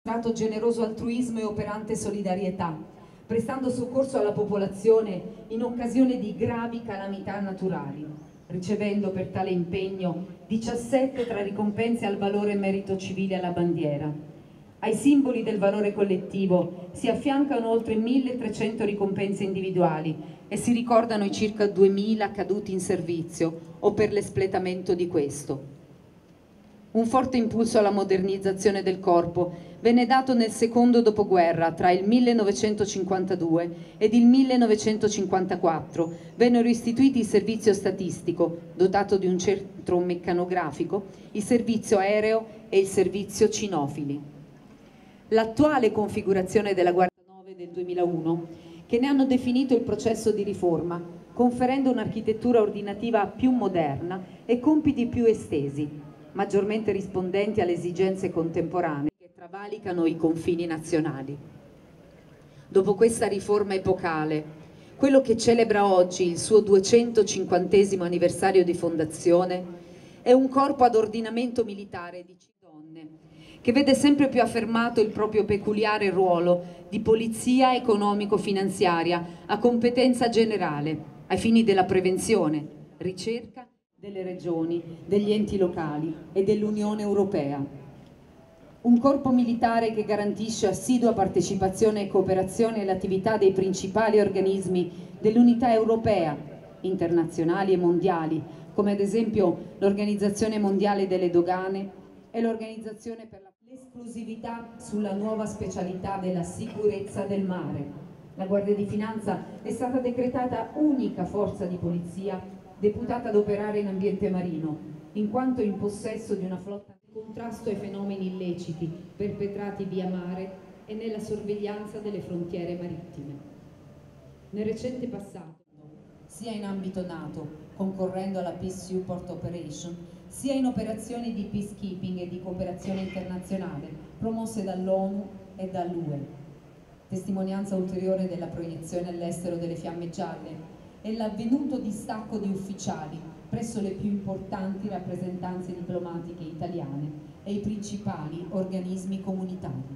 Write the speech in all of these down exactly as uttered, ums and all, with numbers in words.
generoso altruismo e operante solidarietà, prestando soccorso alla popolazione in occasione di gravi calamità naturali, ricevendo per tale impegno diciassette tra ricompense al valore e merito civile alla bandiera. Ai simboli del valore collettivo si affiancano oltre milletrecento ricompense individuali e si ricordano i circa duemila caduti in servizio o per l'espletamento di questo. Un forte impulso alla modernizzazione del corpo venne dato nel secondo dopoguerra. Tra il millenovecentocinquantadue ed il millenovecentocinquantaquattro vennero istituiti il servizio statistico, dotato di un centro meccanografico, il servizio aereo e il servizio cinofili. L'attuale configurazione della Guardia nove del duemilauno, che ne hanno definito il processo di riforma, conferendo un'architettura ordinativa più moderna e compiti più estesi, maggiormente rispondenti alle esigenze contemporanee che travalicano i confini nazionali. Dopo questa riforma epocale, quello che celebra oggi il suo duecentocinquantesimo anniversario di fondazione è un corpo ad ordinamento militare di donne, che vede sempre più affermato il proprio peculiare ruolo di polizia economico-finanziaria a competenza generale, ai fini della prevenzione, ricerca delle regioni, degli enti locali e dell'Unione Europea. Un corpo militare che garantisce assidua partecipazione e cooperazione alle attività dei principali organismi dell'unità europea, internazionali e mondiali, come ad esempio l'Organizzazione Mondiale delle Dogane e l'Organizzazione per l'esclusività sulla nuova specialità della sicurezza del mare. La Guardia di Finanza è stata decretata unica forza di polizia deputata ad operare in ambiente marino, in quanto in possesso di una flotta di contrasto ai fenomeni illeciti perpetrati via mare e nella sorveglianza delle frontiere marittime. Nel recente passato, sia in ambito NATO, concorrendo alla Peace Support Operation, sia in operazioni di peacekeeping e di cooperazione internazionale promosse dall'ONU e dall'U E. Testimonianza ulteriore della proiezione all'estero delle fiamme gialle e l'avvenuto distacco di ufficiali presso le più importanti rappresentanze diplomatiche italiane e i principali organismi comunitari.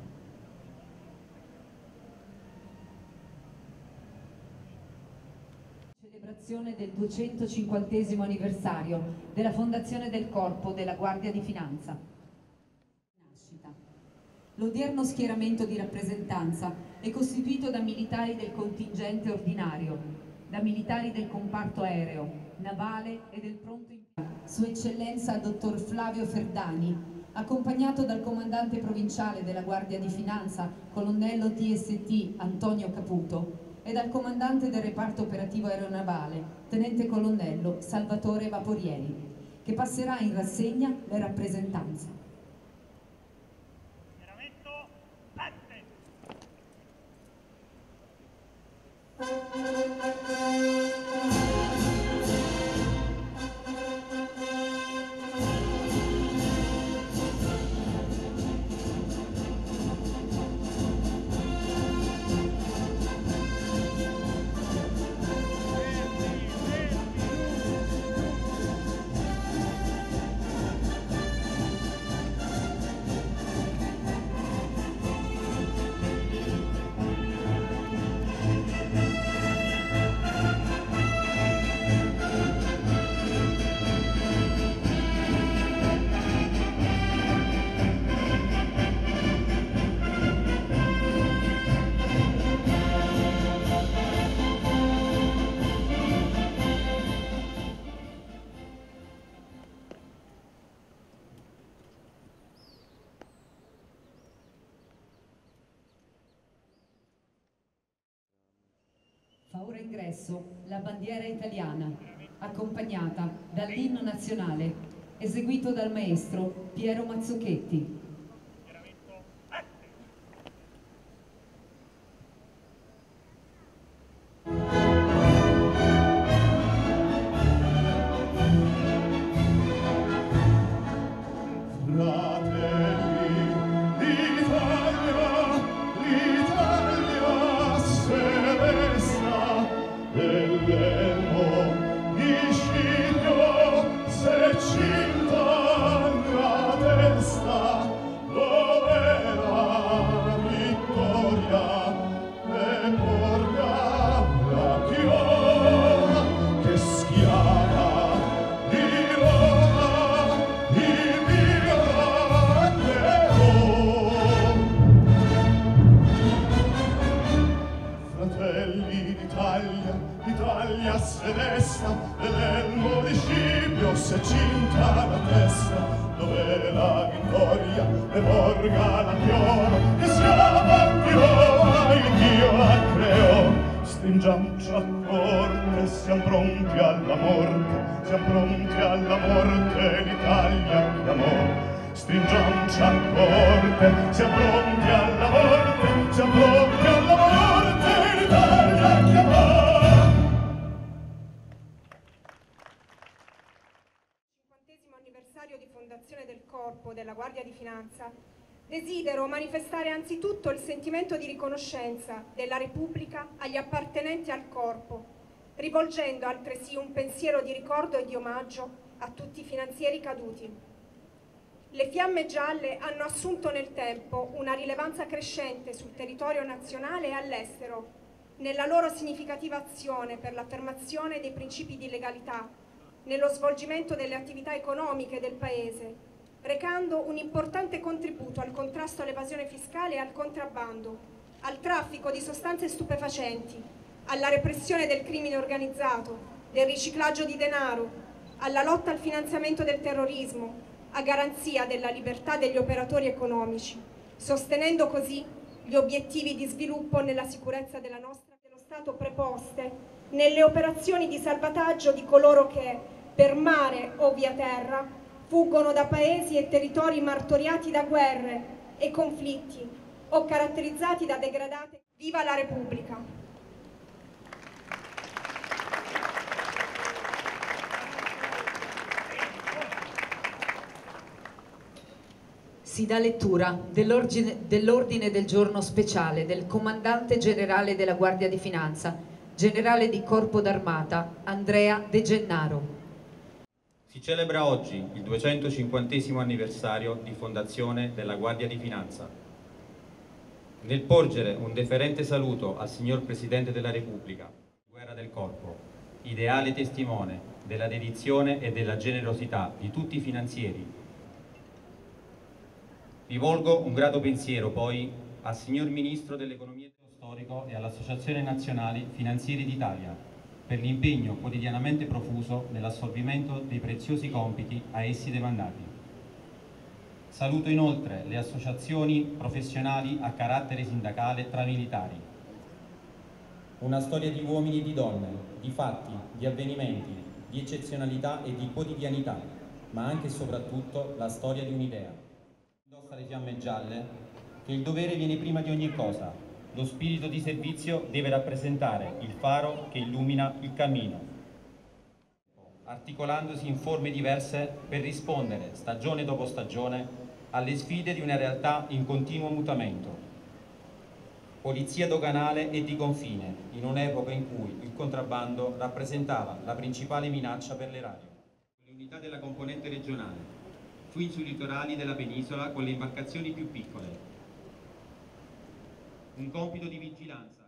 Celebrazione del duecentocinquantesimo anniversario della fondazione del Corpo della Guardia di Finanza. Nascita. L'odierno schieramento di rappresentanza è costituito da militari del contingente ordinario, da militari del comparto aereo, navale e del pronto impiego. Sua Eccellenza Dottor Flavio Ferdani, accompagnato dal comandante provinciale della Guardia di Finanza, colonnello T S T Antonio Caputo, e dal comandante del reparto operativo aeronavale, tenente colonnello Salvatore Vaporieri, che passerà in rassegna le rappresentanze. Fa ora ingresso la bandiera italiana, accompagnata dall'inno nazionale, eseguito dal maestro Piero Mazzucchetti. Cinta alla testa campione, che sia Dio, il Dio la creò. Stringiamoci a corte, siamo pronti alla morte, siamo pronti alla morte, l'Italia chiamò. Stringiamoci a corte, siamo pronti alla morte, siamo pronti alla morte, l'Italia chiamò. cinquantesimo anniversario di fondazione del Corpo della Guardia di Finanza, desidero manifestare anzitutto il sentimento di riconoscenza della Repubblica agli appartenenti al Corpo, rivolgendo altresì un pensiero di ricordo e di omaggio a tutti i finanzieri caduti. Le fiamme gialle hanno assunto nel tempo una rilevanza crescente sul territorio nazionale e all'estero, nella loro significativa azione per l'affermazione dei principi di legalità, nello svolgimento delle attività economiche del Paese, recando un importante contributo al contrasto all'evasione fiscale e al contrabbando, al traffico di sostanze stupefacenti, alla repressione del crimine organizzato, del riciclaggio di denaro, alla lotta al finanziamento del terrorismo, a garanzia della libertà degli operatori economici, sostenendo così gli obiettivi di sviluppo nella sicurezza della nostra dello Stato preposte nelle operazioni di salvataggio di coloro che, per mare o via terra, fuggono da paesi e territori martoriati da guerre e conflitti o caratterizzati da degradate. Viva la Repubblica! Si dà lettura dell'ordine dell'ordine del giorno speciale del Comandante Generale della Guardia di Finanza, Generale di Corpo d'Armata, Andrea De Gennaro. Si celebra oggi il duecentocinquantesimo anniversario di fondazione della Guardia di Finanza. Nel porgere un deferente saluto al signor Presidente della Repubblica, Guerra del Corpo, ideale testimone della dedizione e della generosità di tutti i finanzieri, rivolgo un grato pensiero poi al signor Ministro dell'Economia e dello Storico e all'Associazione Nazionale Finanzieri d'Italia per l'impegno quotidianamente profuso nell'assolvimento dei preziosi compiti a essi demandati. Saluto inoltre le associazioni professionali a carattere sindacale tra militari. Una storia di uomini e di donne, di fatti, di avvenimenti, di eccezionalità e di quotidianità, ma anche e soprattutto la storia di un'idea. Indossa le fiamme gialle che il dovere viene prima di ogni cosa. Lo spirito di servizio deve rappresentare il faro che illumina il cammino, articolandosi in forme diverse per rispondere, stagione dopo stagione, alle sfide di una realtà in continuo mutamento. Polizia doganale e di confine, in un'epoca in cui il contrabbando rappresentava la principale minaccia per l'erario. L'unità della componente regionale fu sui litorali della penisola con le imbarcazioni più piccole. Un compito di vigilanza